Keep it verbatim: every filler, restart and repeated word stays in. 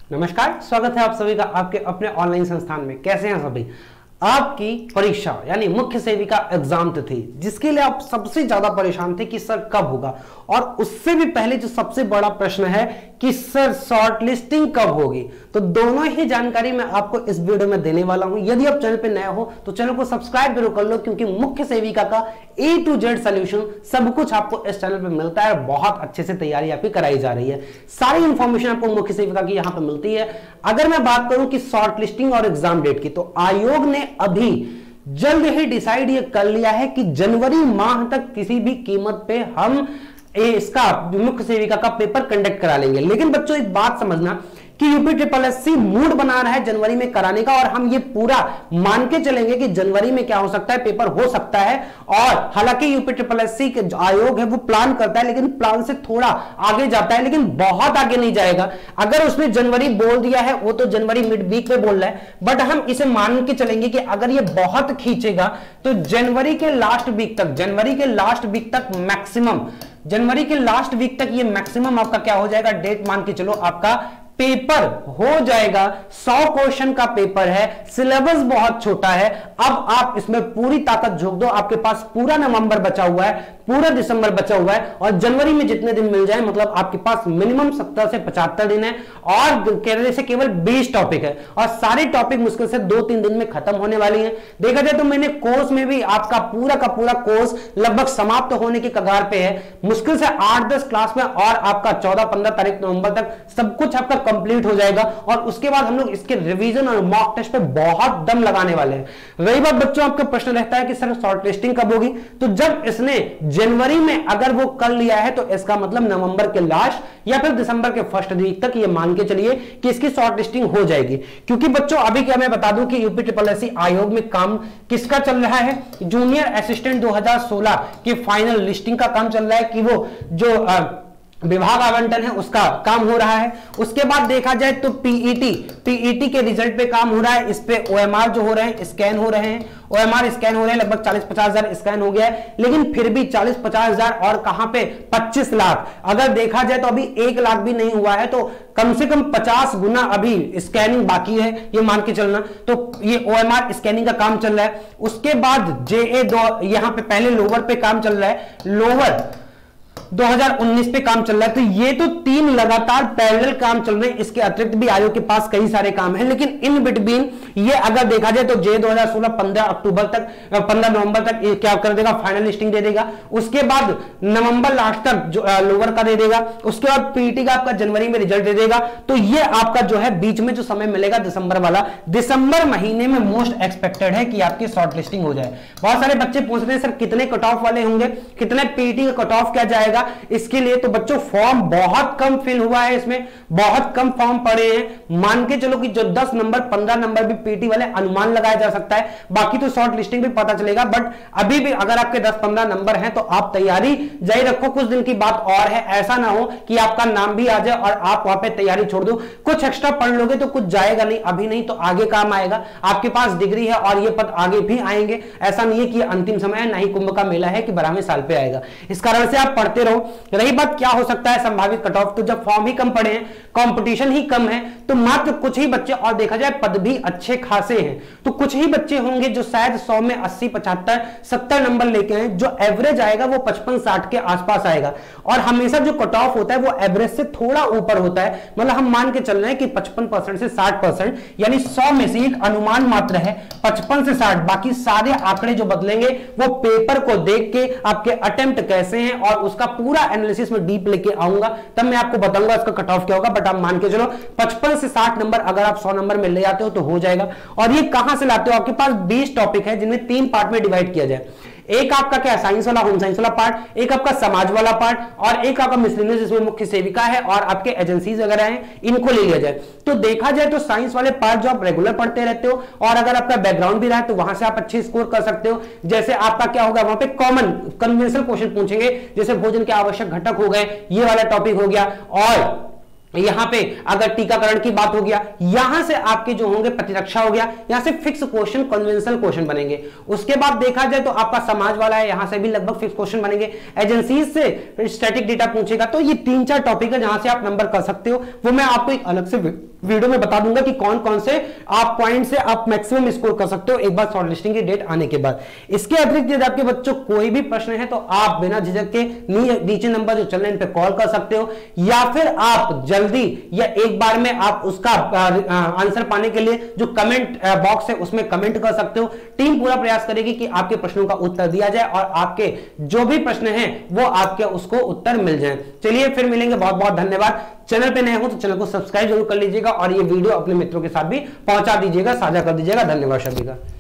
नमस्कार, स्वागत है आप सभी का आपके अपने ऑनलाइन संस्थान में। कैसे हैं सभी? आपकी परीक्षा यानी मुख्य सेविका एग्जाम तिथि जिसके लिए आप सबसे ज्यादा परेशान थे कि सर कब होगा, और उससे भी पहले जो सबसे बड़ा प्रश्न है कि सर शॉर्ट लिस्टिंग कब होगी, तो दोनों ही जानकारी मैं आपको इस वीडियो में देने वाला हूं। यदि आप चैनल पे नए हो तो चैनल को सब्सक्राइब जरूर कर लो, क्योंकि मुख्य सेविका का ए टू जेड सोल्यूशन सब कुछ आपको इस चैनल पे मिलता है और बहुत अच्छे से तैयारी आपकी कराई जा रही है। सारी इंफॉर्मेशन आपको मुख्य सेविका की यहां पर मिलती है। अगर मैं बात करूं कि शॉर्ट लिस्टिंग और एग्जाम डेट की, तो आयोग ने अभी जल्द ही डिसाइड ये कर लिया है कि जनवरी माह तक किसी भी कीमत पे हम इसका मुख्य सेविका का पेपर कंडक्ट करा लेंगे। लेकिन बच्चों एक बात समझना कि UP triple S C mood बना रहा है जनवरी में कराने का, और हम ये पूरा मान के चलेंगे कि जनवरी में क्या हो सकता है, पेपर हो सकता है। और हालांकि यूपी ट्रिपल एस सी के जो आयोग है वो प्लान करता है, लेकिन प्लान से थोड़ा आगे जाता है, लेकिन बहुत आगे नहीं जाएगा। अगर उसने जनवरी बोल दिया है, वो तो जनवरी मिड वीक में बोल रहा है, बट हम इसे मान के चलेंगे कि अगर ये बहुत खींचेगा तो जनवरी के लास्ट वीक तक जनवरी के लास्ट वीक तक मैक्सिमम जनवरी के लास्ट वीक तक ये मैक्सिमम आपका क्या हो जाएगा, डेट मान के चलो आपका पेपर हो जाएगा। सौ क्वेश्चन का पेपर है, सिलेबस बहुत छोटा है। अब आप इसमें पूरी ताकत झोंक दो। आपके पास पूरा नवंबर बचा हुआ है, पूरा दिसंबर बचा हुआ है, और जनवरी में जितने दिन मिल जाए, मतलब आपके पास मिनिमम सत्तर से पचहत्तर दिन है, और कहने से केवल बीस टॉपिक है, और सारे टॉपिक मुश्किल से दो तीन दिन में खत्म होने वाली हैं। देखा जाए तो मैंने कोर्स में भी आपका पूरा का पूरा कोर्स लगभग समाप्त होने के कगार पे है। मुश्किल से आठ दस क्लास में, और आपका चौदह पंद्रह तारीख नवंबर तक सब कुछ आपका कंप्लीट हो जाएगा, और उसके बाद हम लोग इसके रिवीजन और मॉक टेस्ट पे बहुत दम लगाने वाले हैं। रही बात बच्चों, आपका प्रश्न रहता है कि सर शॉर्ट लिस्टिंग कब होगी, तो जब इसने जनवरी में अगर वो कर लिया है तो इसका मतलब नवंबर के लास्ट या फिर दिसंबर के फर्स्ट वीक तक ये मान के चलिए कि इसकी शॉर्ट लिस्टिंग हो जाएगी। क्योंकि बच्चों अभी क्या मैं बता दूं कि यूपी ट्रिपल एस सी आयोग में काम किसका चल रहा है, जूनियर असिस्टेंट दो हज़ार सोलह की फाइनल लिस्टिंग का काम चल रहा है, कि वो जो आ, विभाग आवंटन है उसका काम हो रहा है। उसके बाद देखा जाए तो पीईटी पीईटी के रिजल्ट पे काम हो रहा है। इस पे ओएमआर जो हो रहे हैं, स्कैन हो रहे हैं, ओएमआर स्कैन हो रहे हैं, लगभग चालीस पचास हजार स्कैन हो गया है। लेकिन फिर भी चालीस पचास हजार और कहां पे पच्चीस लाख, अगर देखा जाए तो अभी एक लाख भी नहीं हुआ है, तो कम से कम पचास गुना अभी स्कैनिंग बाकी है, ये मान के चलना। तो ये ओएमआर स्कैनिंग का काम चल रहा है। उसके बाद जेए दो यहां पे पहले लोअर पे काम चल रहा है, लोअर दो हज़ार उन्नीस पे काम चल रहा है। तो ये तो तीन लगातार पैरेलल काम चल रहे हैं। इसके अतिरिक्त भी आयोग के पास कई सारे काम हैं, लेकिन इन बिटवीन ये अगर देखा जाए तो जे दो हज़ार सोलह पंद्रह अक्टूबर तक पंद्रह नवंबर तक क्या कर देगा, फाइनल लिस्टिंग दे देगा। उसके बाद नवंबर लास्ट तक जो लोअर का दे देगा। उसके बाद पीटी का आपका जनवरी में रिजल्ट दे देगा। तो ये आपका जो है बीच में जो समय मिलेगा दिसंबर वाला, दिसंबर महीने में मोस्ट एक्सपेक्टेड है कि आपकी शॉर्ट लिस्टिंग हो जाए। बहुत सारे बच्चे पूछ रहे हैं सर कितने कट ऑफ वाले होंगे, कितने पीटी का कट ऑफ क्या जाएगा इसके लिए। तो बच्चों फॉर्म बहुत कम फिल हुआ है, इसमें बहुत कम फॉर्म पड़े हैं। मान के चलो कि जो दस नंबर पंद्रह नंबर भी पीटी वाले अनुमान लगाया जा सकता है, बाकी तो शॉर्ट लिस्टिंग भी पता चलेगा। बट अभी भी अगर आपके दस पंद्रह नंबर हैं तो आप तैयारी जारी रखो। कुछ दिन की बात और है, ऐसा ना हो कि आपका नाम भी आ जाए और आप वहां पे तैयारी छोड़ दो। कुछ एक्स्ट्रा पढ़ लोगे तो कुछ जाएगा नहीं, अभी नहीं तो आगे काम आएगा। आपके पास डिग्री है और ये पद आगे भी आएंगे। ऐसा नहीं है कि अंतिम समय है, ना ही कुंभ का मेला है कि बारहवें साल पे आएगा। इस कारण से आप पढ़ते रहो। रही बात क्या हो सकता है संभावित कट ऑफ, तो जब फॉर्म ही कम पड़े हैं, कंपटीशन ही कम है, तो मात्र कुछ ही बच्चे, और देखा जाए पद भी अच्छे खासे हैं, तो कुछ ही बच्चे होंगे जो शायद सौ में अस्सी पचहत्तर सत्तर नंबर लेके आए। जो एवरेज आएगा वो पचपन साठ के आसपास आएगा। और हमेशा जो कट ऑफ होता है वो एवरेज से थोड़ा ऊपर होता है। मतलब हम मान के चल रहे हैं कि पचपन परसेंट से साठ परसेंट, यानी सौ में से एक अनुमान मात्र है पचपन से साठ। बाकी सारे आंकड़े जो बदलेंगे वो पेपर को देख के, आपके अटेम्प्ट कैसे हैं और उसका पूरा एनालिसिस में डीप लेके आऊंगा, तब मैं आपको बताऊंगा इसका कट ऑफ क्या होगा। बट आप मान के चलो पचपन से साठ नंबर अगर आप सौ नंबर में ले आते हो तो हो जाएगा। और ये कहां से लाते हो, आपके पास बीस टॉपिक है जिनमें तीन पार्ट में डिवाइड किया जाए। एक आपका क्या साइंस वाला, होम साइंस वाला पार्ट, एक आपका समाज वाला पार्ट, और एक आपका मिसलेनियस जिसमें मुख्य सेविका है और आपके एजेंसीज वगैरह हैं, इनको ले लिया जाए। तो देखा जाए तो साइंस वाले पार्ट जो आप रेगुलर पढ़ते रहते हो, और अगर आपका बैकग्राउंड भी रहा है तो वहां से आप अच्छे स्कोर कर सकते हो। जैसे आपका क्या होगा, वहां पे कॉमन कन्वेंशनल क्वेश्चन पूछेंगे, जैसे भोजन के आवश्यक घटक हो गए, ये वाला टॉपिक हो गया। और यहां पे अगर टीकाकरण की बात हो गया, यहां से आपके जो होंगे प्रतिरक्षा हो गया, यहां से फिक्स क्वेश्चन कन्वेंशनल क्वेश्चन बनेंगे। उसके बाद देखा जाए तो आपका समाज वाला है, यहां से भी लगभग फिक्स क्वेश्चन बनेंगे। एजेंसी से स्टैटिक डेटा पूछेगा। तो ये तीन चार टॉपिक है जहां से आप नंबर कर सकते हो, वो मैं आपको एक अलग से वीडियो में बता दूंगा कि कौन कौन से आप पॉइंट से आप मैक्सिमम स्कोर कर सकते हो एक बार शॉर्टलिस्टिंग की डेट आने के बाद। इसके अतिरिक्त यदि आपके बच्चों कोई भी प्रश्न है तो आप बिना झिझक के नीचे नंबर जो चल रहे हैं इन पे कॉल कर सकते हो, या फिर आप जल्दी या एक बार में आप उसका आंसर पाने के लिए जो कमेंट बॉक्स है उसमें कमेंट कर सकते हो। टीम पूरा प्रयास करेगी कि आपके प्रश्नों का उत्तर दिया जाए और आपके जो भी प्रश्न हैं वो आपके उसको उत्तर मिल जाए। चलिए फिर मिलेंगे, बहुत बहुत धन्यवाद। चैनल पे नए हो तो चैनल को सब्सक्राइब जरूर कर लीजिएगा और ये वीडियो अपने मित्रों के साथ भी पहुंचा दीजिएगा, साझा कर दीजिएगा। धन्यवाद सभी का।